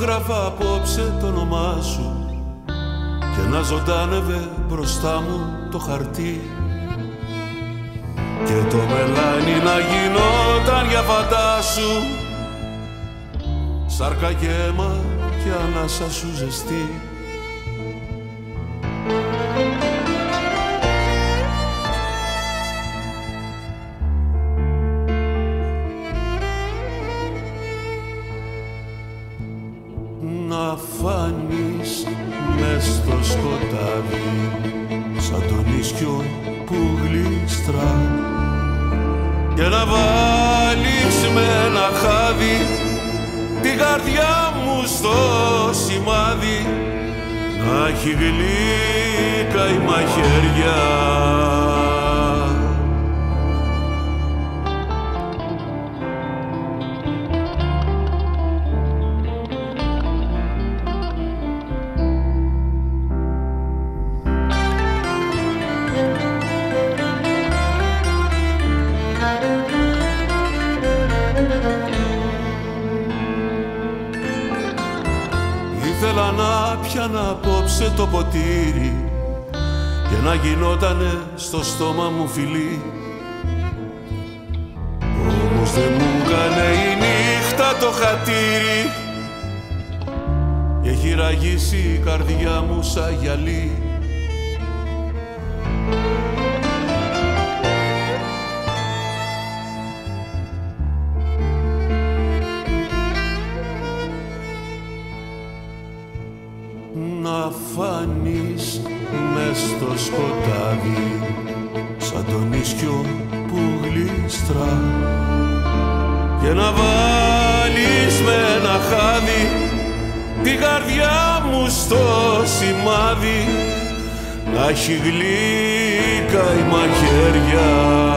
έγραφα απόψε το όνομά σου και να ζωντάνευε μπροστά μου το χαρτί και το μελάνι να γινόταν για φαντάσου σάρκα και αίμα και ανάσα σου ζεστή. Να φανείς μες στο σκοτάδι σαν τον ίσκιο που γλίστρα και να βάλεις με ένα χάδι την καρδιά μου στο σημάδι να έχει γλύκα η μαχαίρια. Ήθελα να πιάνα απόψε το ποτήρι και να γινότανε στο στόμα μου φιλί, όμως δεν μου έκανε η νύχτα το χατήρι και έχει ραγίσει η καρδιά μου σαν γυαλί. Να φανείς μες στο σκοτάδι σαν τον ίσκιο που γλίστρα και να βάλεις με ένα χάδι την καρδιά μου στο σημάδι να έχει γλύκα η μαχαίρια.